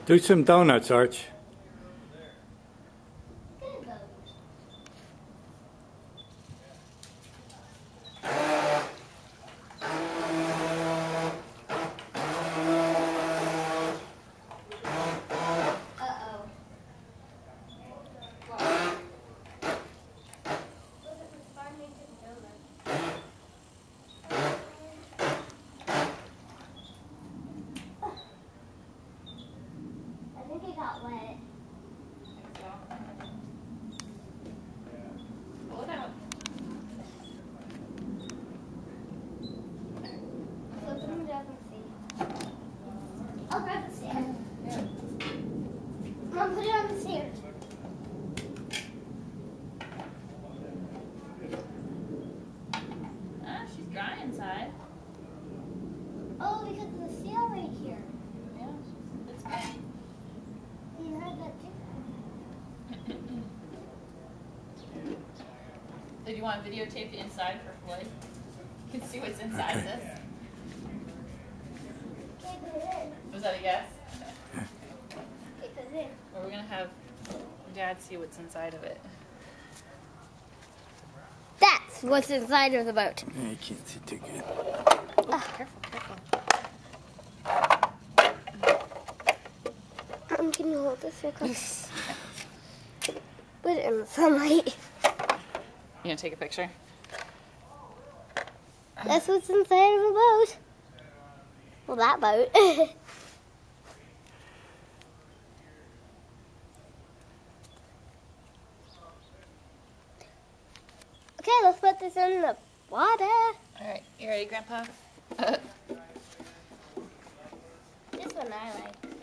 Do some donuts, Arch. I think it got wet. Pull it out. So put them down and see. I'll grab the stand. Yeah. Mom, put it on the stairs. Ah, she's dry inside. Oh, because of the seal right here. Yeah, it's fine. You heard that too. Did you want to videotape the inside for Floyd? You can see what's inside Okay. this. Okay, put it in. Was that a guess? Okay, put it in. Or we're gonna have Dad see what's inside of it. That's what's inside of the boat. Yeah, you can't see too good. Careful, careful. I'm gonna hold this real close. Put it in the sunlight. You gonna take a picture? That's what's inside of a boat. Well, that boat. Okay, let's put this in the water. Alright, you ready, Grandpa? This one I like.